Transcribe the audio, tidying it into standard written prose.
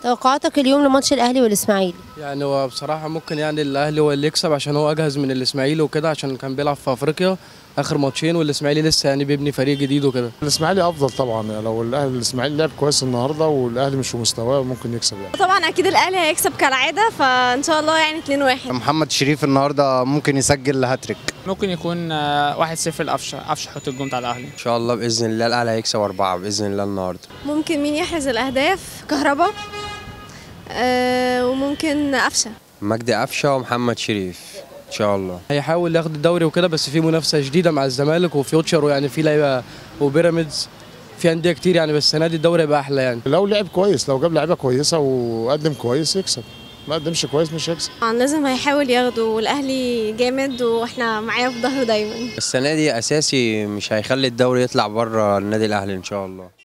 توقعاتك اليوم لماتش الاهلي والاسماعيلي؟ يعني هو بصراحة ممكن يعني الأهلي هو اللي يكسب عشان هو أجهز من الإسماعيلي وكده، عشان كان بيلعب في أفريقيا آخر ماتشين، والإسماعيلي لسه يعني بيبني فريق جديد وكده. الاسماعيلي افضل طبعا، يعني لو الاسماعيلي لعب كويس النهارده والاهلي مش في مستواه ممكن يكسب يعني. طبعا اكيد الاهلي هيكسب كالعاده، فان شاء الله يعني 2-1. محمد شريف النهارده ممكن يسجل هاتريك. ممكن يكون 1-0 لقفشه، قفشه حط الجون بتاع الاهلي. ان شاء الله باذن الله الاهلي هيكسب 4 باذن الله النهارده. ممكن مين يحرز الاهداف؟ كهربا، وممكن قفشه. مجدي قفشه ومحمد شريف ان شاء الله. هيحاول ياخد الدوري وكده، بس في منافسة شديدة مع الزمالك وفيوتشر، ويعني في لعيبة وبيراميدز، في أندية كتير يعني، بس السنة دي الدوري هيبقى أحلى يعني. لو لعب كويس، لو جاب لعيبه كويسه وقدم كويس يكسب، ما قدمش كويس مش هيكسب. طبعا لازم هيحاول ياخده، والاهلي جامد واحنا معاه في ظهره دايما. السنه دي اساسي، مش هيخلي الدوري يطلع بره النادي الاهلي ان شاء الله.